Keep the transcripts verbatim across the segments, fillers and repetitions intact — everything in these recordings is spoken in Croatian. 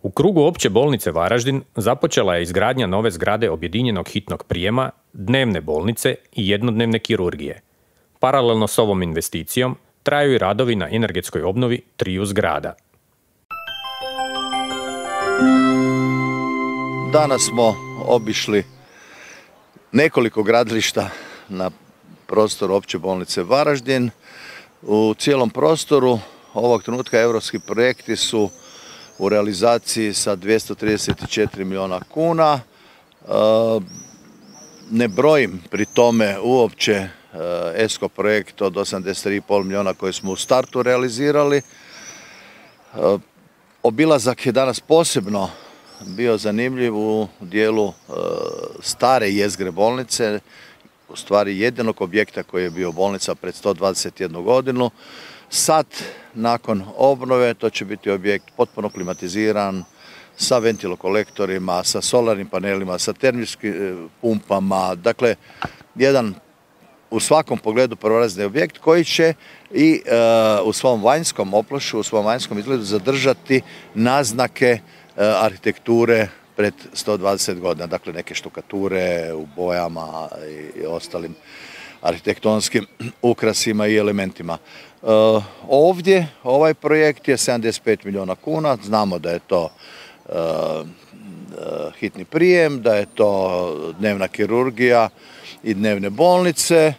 U krugu opće bolnice Varaždin započela je izgradnja nove zgrade objedinjenog hitnog prijema, dnevne bolnice i jednodnevne kirurgije. Paralelno s ovom investicijom traju i radovi na energetskoj obnovi triju zgrada. Danas smo obišli nekoliko gradilišta na prostoru opće bolnice Varaždin. U cijelom prostoru ovog trenutka europski projekti su u realizaciji sa dvjesto trideset četiri milijuna kuna. Ne brojim pri tome uopće ESCO projekt od osamdeset tri i pol milijuna koje smo u startu realizirali. Obilazak je danas posebno bio zanimljiv u dijelu stare jezgre bolnice, u stvari jedinog objekta koji je bio bolnica pred sto dvadeset jednu godinu. Sad, nakon obnove, to će biti objekt potpuno klimatiziran, sa ventilokolektorima, sa solarnim panelima, sa termičkim pumpama. Dakle, jedan u svakom pogledu prvorazni objekt koji će i uh, u svom vanjskom oplošu, u svom vanjskom izgledu zadržati naznake uh, arhitekture pred sto dvadeset godina. Dakle, neke štukature u bojama i, i ostalim arhitektonskim ukrasima i elementima. Uh, ovdje ovaj projekt je sedamdeset pet milijuna kuna. Znamo da je to uh, uh, hitni prijem, da je to dnevna kirurgija i dnevne bolnice.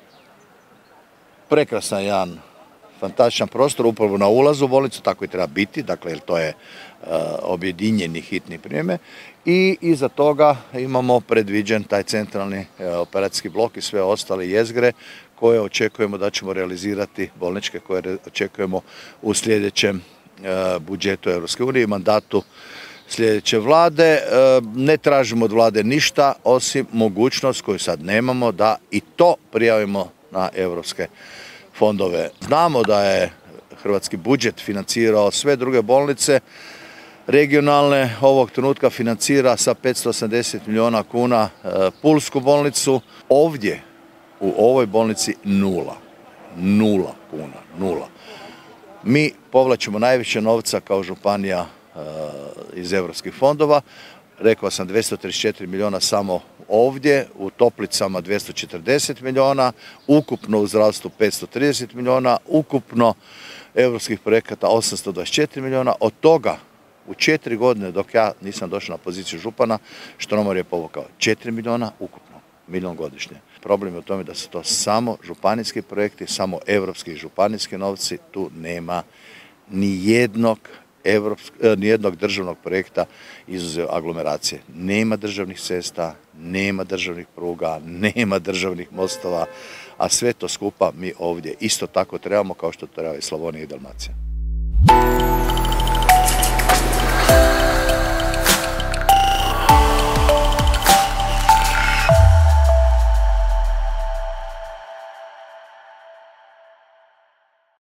Prekrasan jedan fantastičan prostor upravo na ulazu u bolnicu, tako i treba biti, dakle jer to je uh, objedinjeni hitni prijeme. I iza toga imamo predviđen taj centralni uh, operacijski blok i sve ostale jezgre koje očekujemo da ćemo realizirati, bolničke koje očekujemo u sljedećem uh, budžetu Europske unije i mandatu sljedeće vlade. Uh, ne tražimo od vlade ništa osim mogućnost koju sad nemamo da i to prijavimo na europske fondove. Znamo da je hrvatski budžet financirao sve druge bolnice, regionalne ovog trenutka financira sa petsto osamdeset milijuna kuna e, Pulsku bolnicu. Ovdje u ovoj bolnici nula. Nula kuna. Nula. Mi povlačimo najviše novca kao županija e, iz europskih fondova. Rekao sam dvjesto trideset četiri milijuna samo ovdje, u Toplicama dvjesto četrdeset milijuna, ukupno u zdravstvu petsto trideset milijuna, ukupno europskih projekata osamsto dvadeset četiri milijuna. Od toga u četiri godine dok ja nisam došao na poziciju župana, Štromar je povukao četiri milijuna, ukupno milijun godišnje. Problem je u tome da su to samo županijski projekti, samo europski i županijski novci, tu nema ni jednog nijednog državnog projekta izuzev aglomeracije. Nema državnih cesta, nema državnih pruga, nema državnih mostova, a sve to skupa mi ovdje isto tako trebamo kao što treba i Slavonija i Dalmacija.